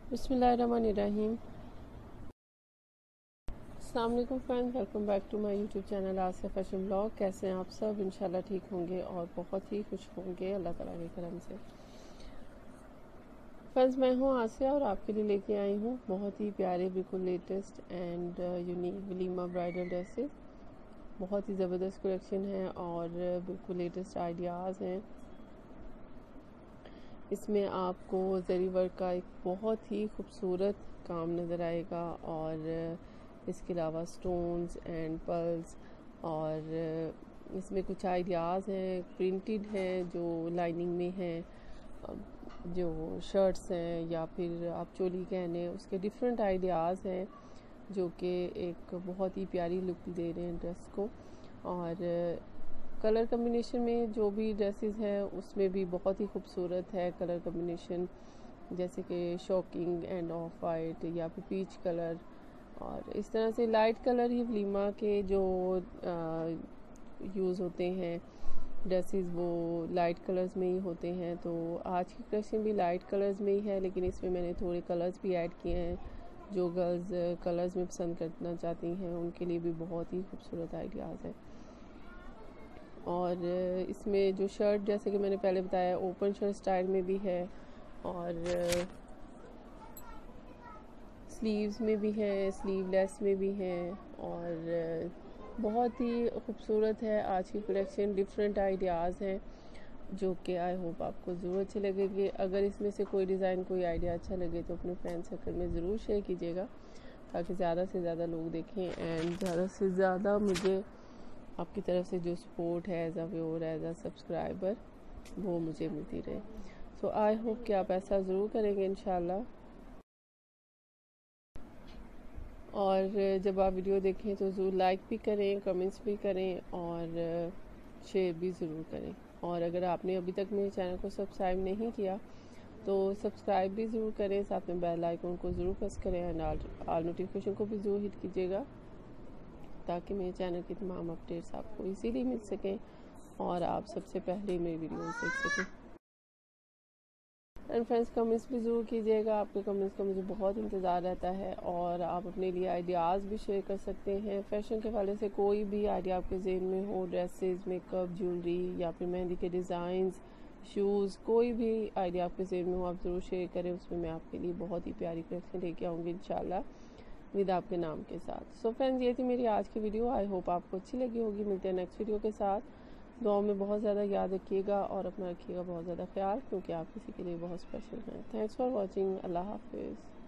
बिस्मिल्लाहिर्रहमानिर्रहीम। अस्सलाम वालेकुम friends, welcome back to my YouTube channel Asiya fashion blog. कैसे हैं आप सब? इंशाल्लाह ठीक होंगे और बहुत ही खुश होंगे अल्लाह ताला के करम से। फ्रेंड्स, मैं हूं आसिया और आपके लिए लेके आई हूं बहुत ही प्यारे, बिल्कुल लेटेस्ट एंड यूनिक वलीमा ब्राइडल ड्रेसेस। बहुत ही ज़बरदस्त कलेक्शन है और बिल्कुल लेटेस्ट आइडियाज़ हैं। इसमें आपको ज़री वर्क का एक बहुत ही खूबसूरत काम नज़र आएगा और इसके अलावा स्टोन्स एंड पर्ल्स और इसमें कुछ आइडियाज़ हैं, प्रिंटेड हैं जो लाइनिंग में हैं, जो शर्ट्स हैं या फिर आप चोली कहने, उसके डिफरेंट आइडियाज़ हैं जो कि एक बहुत ही प्यारी लुक दे रहे हैं ड्रेस को। और कलर कम्बिनेशन में जो भी ड्रेसेस हैं उसमें भी बहुत ही खूबसूरत है कलर कम्बिनेशन, जैसे कि शॉकिंग एंड ऑफ वाइट या फिर पीच कलर। और इस तरह से लाइट कलर ही वलीमा के जो यूज़ होते हैं ड्रेसेस, वो लाइट कलर्स में ही होते हैं। तो आज की कलेक्शन भी लाइट कलर्स में ही है, लेकिन इसमें मैंने थोड़े कलर्स भी ऐड किए हैं। जो गर्ल्स कलर्स में पसंद करना चाहती हैं उनके लिए भी बहुत ही खूबसूरत आइडियाज़ है। और इसमें जो शर्ट, जैसे कि मैंने पहले बताया, ओपन शर्ट स्टाइल में भी है और स्लीव्स में भी है, स्लीवलेस में भी है और बहुत ही खूबसूरत है आज की कलेक्शन। डिफरेंट आइडियाज़ हैं जो कि आई होप आपको ज़रूर अच्छे लगेंगे। अगर इसमें से कोई डिज़ाइन, कोई आइडिया अच्छा लगे तो अपने फ्रेंड सर्कल में ज़रूर शेयर कीजिएगा ताकि ज़्यादा से ज़्यादा लोग देखें एंड ज़्यादा से ज़्यादा मुझे आपकी तरफ से जो सपोर्ट है as a viewer, as a subscriber, वो मुझे मिलती रहे। सो आई होप कि आप ऐसा ज़रूर करेंगे इंशाल्लाह। और जब आप वीडियो देखें तो ज़रूर लाइक भी करें, कमेंट्स भी करें और शेयर भी ज़रूर करें। और अगर आपने अभी तक मेरे चैनल को सब्सक्राइब नहीं किया तो सब्सक्राइब भी ज़रूर करें, साथ में बेल आइकन को ज़रूर प्रेस करें एंड ऑल नोटिफिकेशन को भी ज़रूर हिट कीजिएगा ताकि मेरे चैनल की तमाम अपडेट्स आपको इजीली मिल सकें और आप सबसे पहले मेरी वीडियो देख सकें। एंड फ्रेंड्स, कमेंट्स भी ज़रूर कीजिएगा, आपके कमेंट्स का मुझे बहुत इंतज़ार रहता है। और आप अपने लिए आइडियाज़ भी शेयर कर सकते हैं फैशन के हवाले से। कोई भी आइडिया आपके जहन में हो, ड्रेसेस, मेकअप, ज्वेलरी या फिर मेहंदी के डिज़ाइंस, शूज़, कोई भी आइडिया आपके जहन में हो आप ज़रूर शेयर करें। उसमें मैं आपके लिए बहुत ही प्यारी कलेक्शन लेके आऊँगी इंशाल्लाह, विद आपके नाम के साथ। सो फ्रेंड्स, ये थी मेरी आज की वीडियो। आई होप आपको अच्छी लगी होगी। मिलते हैं नेक्स्ट वीडियो के साथ। दुआओं में बहुत ज़्यादा याद रखिएगा और अपना रखिएगा बहुत ज़्यादा ख्याल, क्योंकि आप किसी के लिए बहुत स्पेशल हैं। Thanks for watching. अल्लाह हाफिज़।